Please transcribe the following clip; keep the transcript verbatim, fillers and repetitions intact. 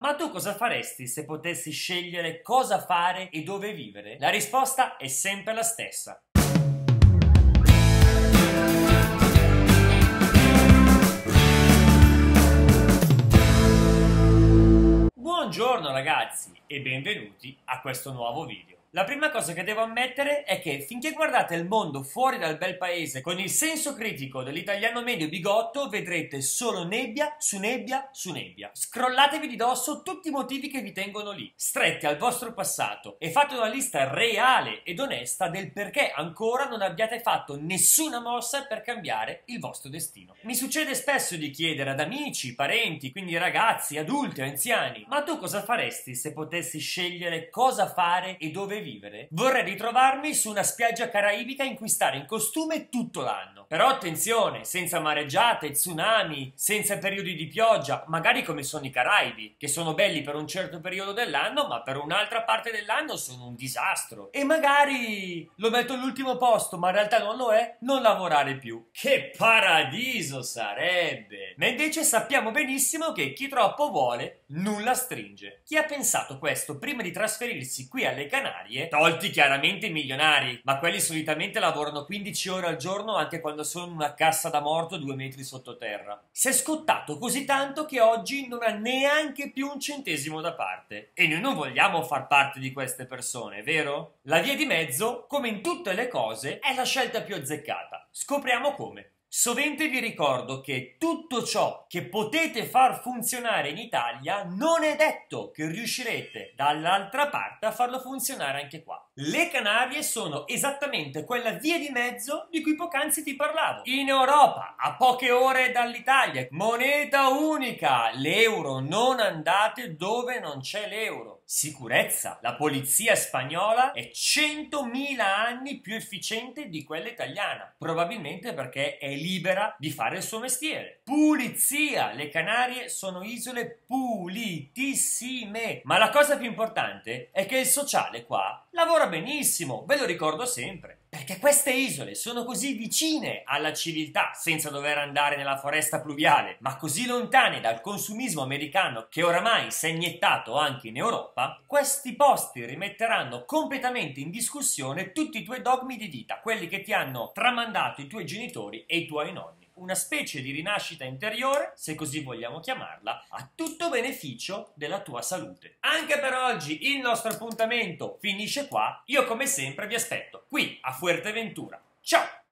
Ma tu cosa faresti se potessi scegliere cosa fare e dove vivere? La risposta è sempre la stessa. Buongiorno ragazzi e benvenuti a questo nuovo video. La prima cosa che devo ammettere è che finché guardate il mondo fuori dal bel paese con il senso critico dell'italiano medio bigotto, vedrete solo nebbia su nebbia su nebbia. Scrollatevi di dosso tutti i motivi che vi tengono lì, stretti al vostro passato, e fate una lista reale ed onesta del perché ancora non abbiate fatto nessuna mossa per cambiare il vostro destino. Mi succede spesso di chiedere ad amici, parenti, quindi ragazzi, adulti, anziani: ma tu cosa faresti se potessi scegliere cosa fare e dove vivere? Vorrei ritrovarmi su una spiaggia caraibica in cui stare in costume tutto l'anno. Però attenzione, senza mareggiate, tsunami, senza periodi di pioggia, magari come sono i Caraibi, che sono belli per un certo periodo dell'anno, ma per un'altra parte dell'anno sono un disastro. E magari lo metto all'ultimo posto, ma in realtà non lo è, non lavorare più. Che paradiso sarebbe! Ma invece sappiamo benissimo che chi troppo vuole, nulla stringe. Chi ha pensato questo prima di trasferirsi qui alle Canarie, tolti chiaramente i milionari, ma quelli solitamente lavorano quindici ore al giorno anche quando sono in una cassa da morto due metri sottoterra, si è scottato così tanto che oggi non ha neanche più un centesimo da parte. E noi non vogliamo far parte di queste persone, vero? La via di mezzo, come in tutte le cose, è la scelta più azzeccata. Scopriamo come. Sovente vi ricordo che tutto ciò che potete far funzionare in Italia non è detto che riuscirete dall'altra parte a farlo funzionare anche qua. Le Canarie sono esattamente quella via di mezzo di cui poc'anzi ti parlavo. In Europa, a poche ore dall'Italia, moneta unica, l'euro, non andate dove non c'è l'euro. Sicurezza, la polizia spagnola è centomila anni più efficiente di quella italiana, probabilmente perché è libera di fare il suo mestiere. Pulizia, le Canarie sono isole pulitissime, ma la cosa più importante è che il sociale qua lavora benissimo, ve lo ricordo sempre. Perché queste isole sono così vicine alla civiltà, senza dover andare nella foresta pluviale, ma così lontane dal consumismo americano che oramai si è iniettato anche in Europa, questi posti rimetteranno completamente in discussione tutti i tuoi dogmi di vita, quelli che ti hanno tramandato i tuoi genitori e i tuoi nonni. Una specie di rinascita interiore, se così vogliamo chiamarla, a tutto beneficio della tua salute. Anche per oggi il nostro appuntamento finisce qua. Io come sempre vi aspetto qui a Fuerteventura. Ciao!